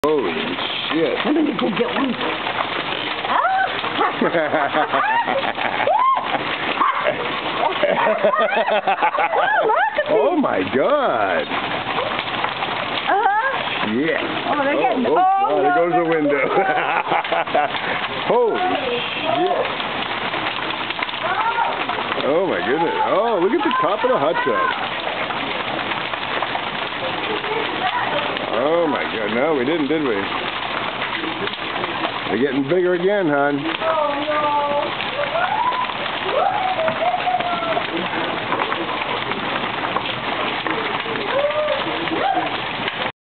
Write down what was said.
Holy shit. I'm going to go get one. Oh my God. Yeah. Oh, they're getting... Oh, no, there goes the window. Holy shit. Oh my goodness. Oh, look at the top of the hot tub. Oh my God. No, we didn't, did we? They're getting bigger again, hon. Oh, no.